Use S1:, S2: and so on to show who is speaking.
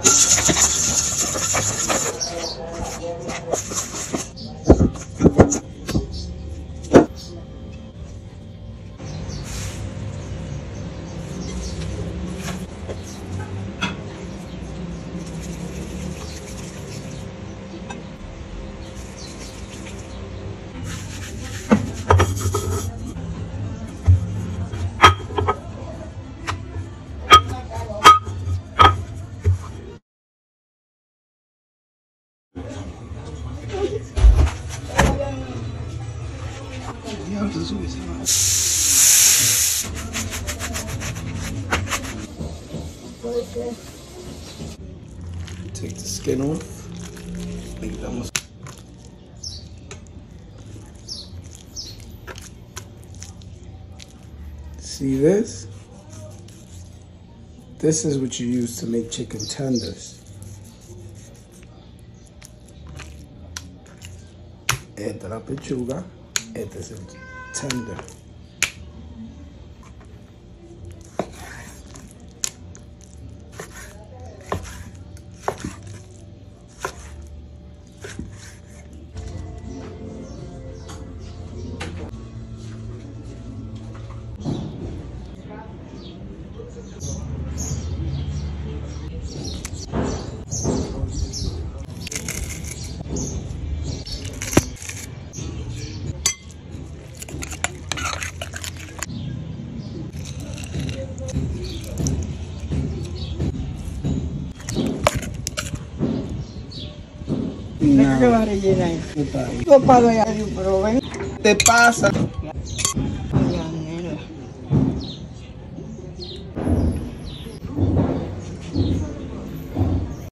S1: Take the skin off. See this? This is what you use to make chicken tenders. Esta es la pechuga, este es el tender.
S2: No. Que va a rellenar. Yo pago ya, pero ven.
S1: Te pasa.